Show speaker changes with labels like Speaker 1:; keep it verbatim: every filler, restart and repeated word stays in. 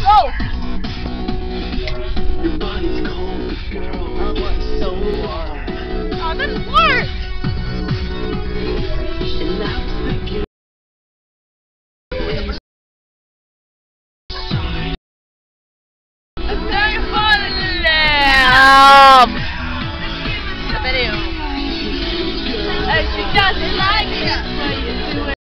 Speaker 1: Go!
Speaker 2: Your body's cold, girl. I want so warm.
Speaker 1: Oh, that doesn't work!
Speaker 2: And I was thinking.
Speaker 1: It's very fun in there! The video. And she doesn't like it, so you do